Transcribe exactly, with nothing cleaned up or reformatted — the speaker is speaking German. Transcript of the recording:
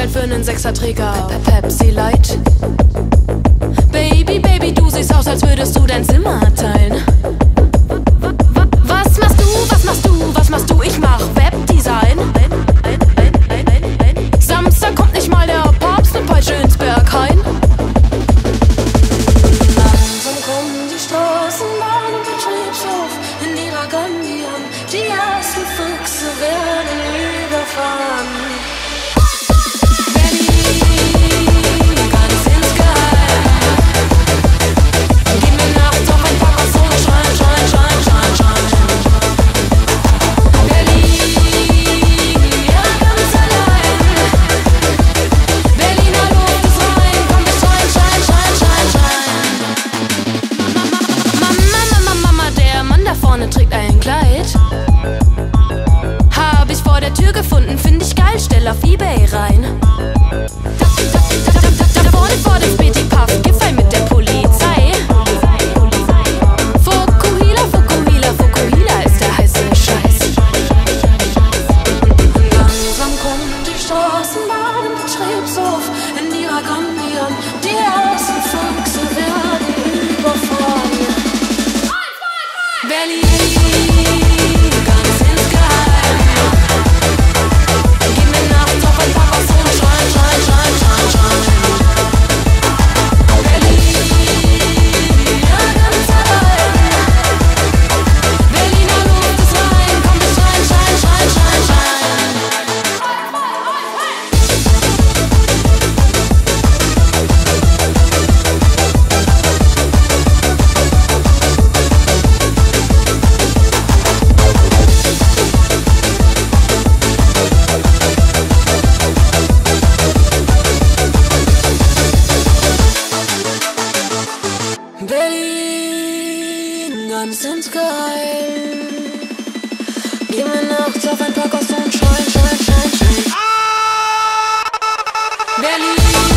Geld für nen Sechserträger Pepsi Light. Baby, Baby, du siehst aus, als würdest du dein Zimmer teilen. Was machst du, was machst du, was machst du? Ich mach Webdesign. Samstag kommt nicht mal der Papst mit Peitsche ins Berghain. Langsam kommen die Straßenbahn und Betriebshof in ihrer Gambian. Die ersten Füchse werden überfahren. Trägt ein Kleid. Hab ich vor der Tür gefunden, find ich geil, stell auf eBay rein. Da, da, da, da, da, da vorne vor dem Späti Puff, Giffey mit der Polizei. Fukuhila, Fukuhila, Fukuhila ist der heiße Scheiß. Langsam kommt die Straßenbahn im Betriebshof in ihrer Gambian. Die ersten Füchse werden überfahren. Berlin, ganz insgeheim. Gib mir nachts auf ein Pack aus Sonnenschein, Schein, Schein, Schein, Schein. Berlin, ja ganz allein. Berliner Luft ist rein, komm bis Schein, Schein, Schein, Schein, Schein. Berlin, ganz insgeheim. Geh mir nachts auf ein Pack aus Sonnenschein, Schein, Schein, Schein. Berlin.